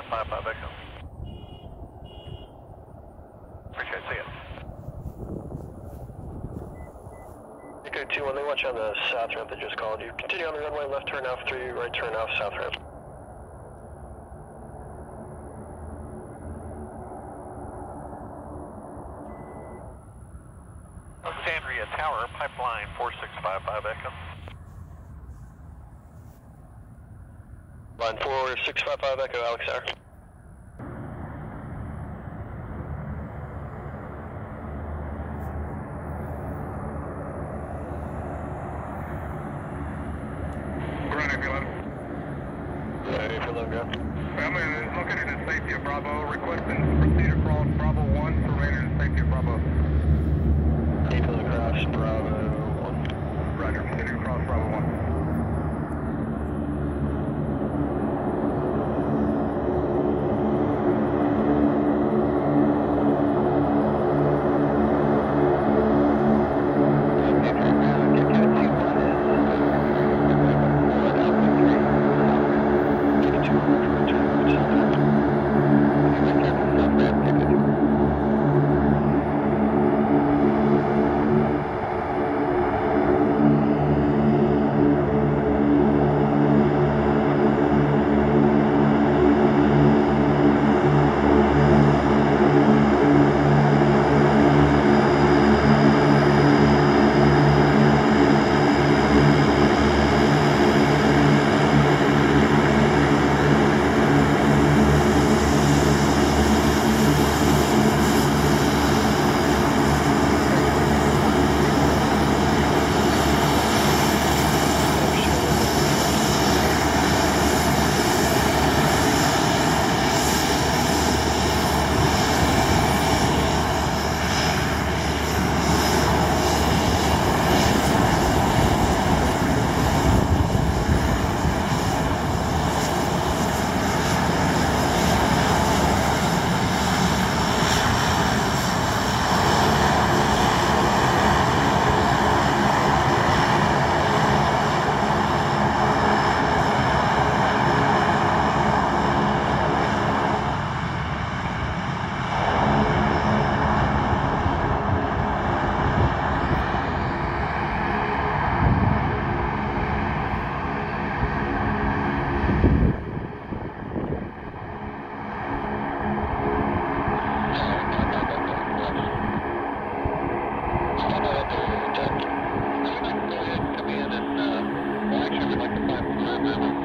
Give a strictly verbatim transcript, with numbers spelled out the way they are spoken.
five five Echo. Appreciate it, see ya. Echo two one, they watch on the south ramp that just called you. Continue on the runway, left turn off three, right turn off south ramp. Alexandria Tower, pipeline four six five five Echo. Line four six five five Echo, Alex Tower. Ground if you let. Yeah, if you let go. Family is located in safety of Bravo. Requesting proceed across Bravo one to remain in safety of Bravo. Keep it across Bravo one. Roger, proceeding across Bravo one. Come in and, uh, well, actually, we'd like to find